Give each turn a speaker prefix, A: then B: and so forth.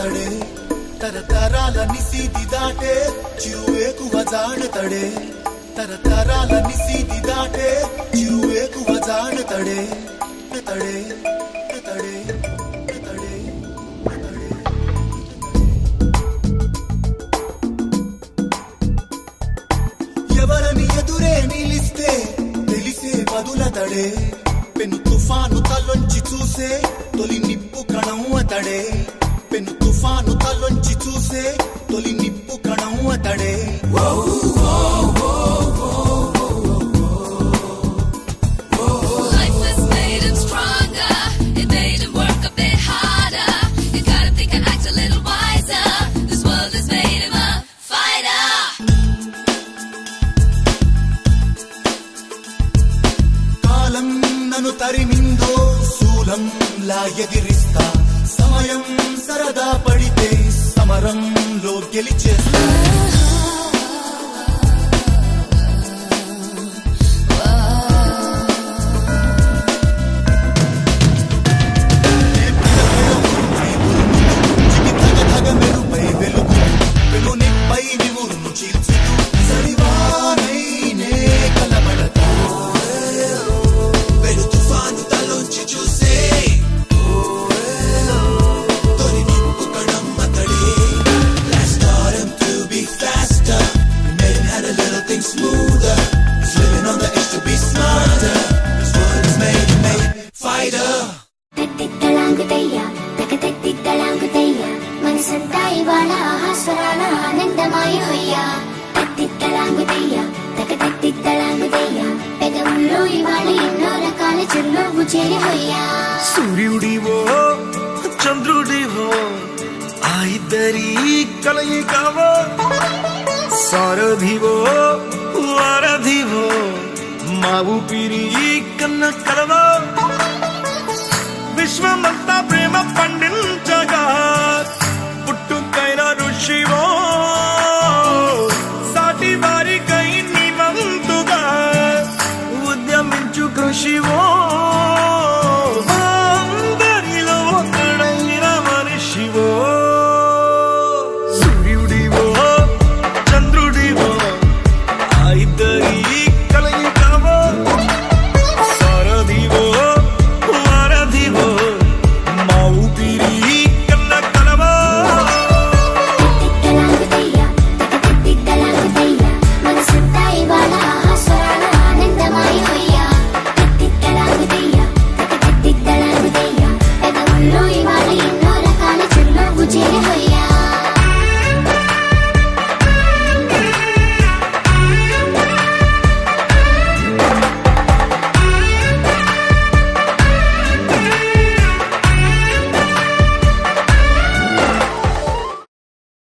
A: తడే తరతరాలని సీది దాటే చిరువేకువ జాడతడే తరతరాలని సీది దాటే చిరువేకువ జాడతడే తడే తడే తడే ఎవరని ఎదురే నిలిస్తే తెలిసే బదుల తడే పెను తుఫాను తలొంచి చూసే తొలి నిప్పు కణం అతడే పెను తుఫాను తలొంచి చూసే తొలి నిప్పు కణం అతడే కాలం నన్ను తరిమిందో శూలంలా ఎదిరిస్తా సమయం సరదా పడితే సమరంలో గెలిచేస్తా మెరుపై వెలుగు వెలునిపై నివురును చీల్చుతూ సరివానైనే కలబడతా వెలు తుఫాను తలొంచి చూసే తొలి నిప్పు కణం అతడే Let's start him to be faster We made him had a little thing smoother He's living on the edge to be smarter This world is made fighter
B: తట్టిద్దలాంగుతయ్యా తగతట్టిద్దలాంగుతయ్యా మనసంతా ఇవాళ ఆహాస్వరాల ఆనందమాయ హొయ్యా తట్టిద్దలాంగుతయ్యా తగతట్టిద్దలాంగుతయ్యా పెదవుల్లో ఇవాళ ఎన్నో రకాల చిరునవ్వు చేరి హొయ్యా
C: సూర్యుడివో చంద్రుడివో ఆ ఇద్దరి కలయికవో సారథివో వారధివో మా ఊపిరి కన్న కలవో విశ్వమంతా ప్రేమ పండు